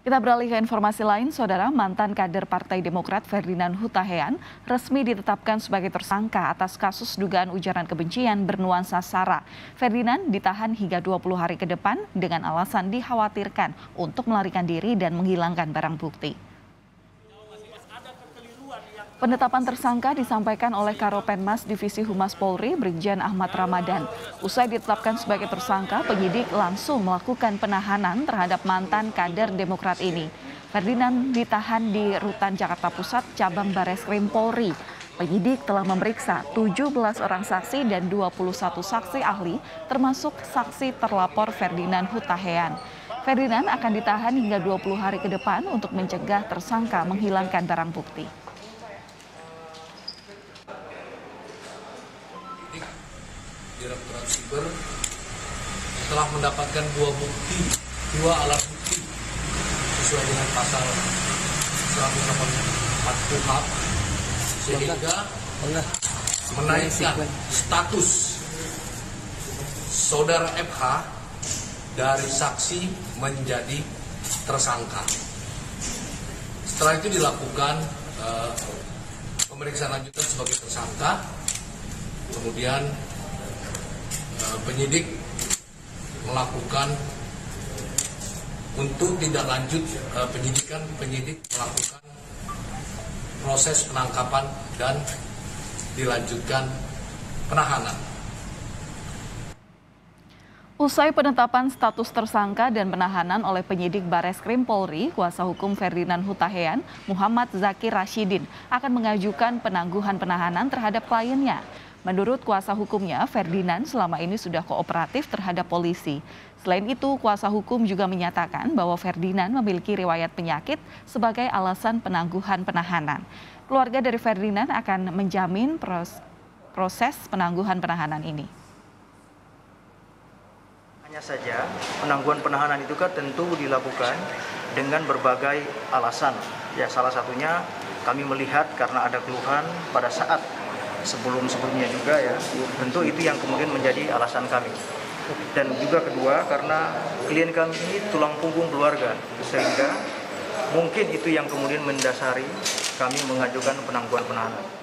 Kita beralih ke informasi lain, Saudara. Mantan kader Partai Demokrat Ferdinand Huta Heian resmi ditetapkan sebagai tersangka atas kasus dugaan ujaran kebencian bernuansa SARA. Ferdinand ditahan hingga 20 hari ke depan dengan alasan dikhawatirkan untuk melarikan diri dan menghilangkan barang bukti. Penetapan tersangka disampaikan oleh Karopenmas Divisi Humas Polri, Brigjen Ahmad Ramadan. Usai ditetapkan sebagai tersangka, penyidik langsung melakukan penahanan terhadap mantan kader Demokrat ini. Ferdinand ditahan di Rutan Jakarta Pusat, Cabang Bareskrim Polri. Penyidik telah memeriksa 17 orang saksi dan 21 saksi ahli, termasuk saksi terlapor Ferdinand Huta Heian. Ferdinand akan ditahan hingga 20 hari ke depan untuk mencegah tersangka menghilangkan barang bukti. Direktorat Siber telah mendapatkan dua alat bukti sesuai dengan pasal 184 KUHP sehingga menaikkan status saudara FH dari saksi menjadi tersangka. Setelah itu dilakukan pemeriksaan lanjutan sebagai tersangka, kemudian penyidik melakukan untuk tidak lanjut penyidikan, penyidik melakukan proses penangkapan dan dilanjutkan penahanan. Usai penetapan status tersangka dan penahanan oleh penyidik Bareskrim Polri, kuasa hukum Ferdinand Huta Heian, Muhammad Zakir Rashidin, akan mengajukan penangguhan penahanan terhadap kliennya. Menurut kuasa hukumnya, Ferdinand selama ini sudah kooperatif terhadap polisi. Selain itu, kuasa hukum juga menyatakan bahwa Ferdinand memiliki riwayat penyakit sebagai alasan penangguhan penahanan. Keluarga dari Ferdinand akan menjamin proses penangguhan penahanan ini. Hanya saja penangguhan penahanan itu kan tentu dilakukan dengan berbagai alasan. Ya, salah satunya kami melihat karena ada keluhan pada saat sebelumnya juga ya, tentu itu yang kemudian menjadi alasan kami. Dan juga kedua, karena klien kami ini tulang punggung keluarga, sehingga mungkin itu yang kemudian mendasari kami mengajukan penangguhan penahanan.